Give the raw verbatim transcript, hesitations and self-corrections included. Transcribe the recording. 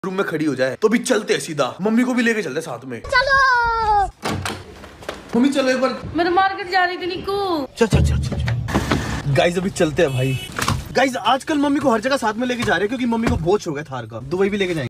Room में खड़ी हो जाए। तो अभी चलते हैं सीधा, मम्मी को भी लेके चलते साथ में। चलो मम्मी चलो एक बार, मैं तो मार्केट जा रही थी निक्कू। चल चल चल चल। गाइस अभी चलते हैं भाई। गाइस आजकल मम्मी को हर जगह साथ में लेके जा रहे हैं क्योंकि मम्मी को बहुत शौक है थार का, दुबई भी लेके जाएंगे।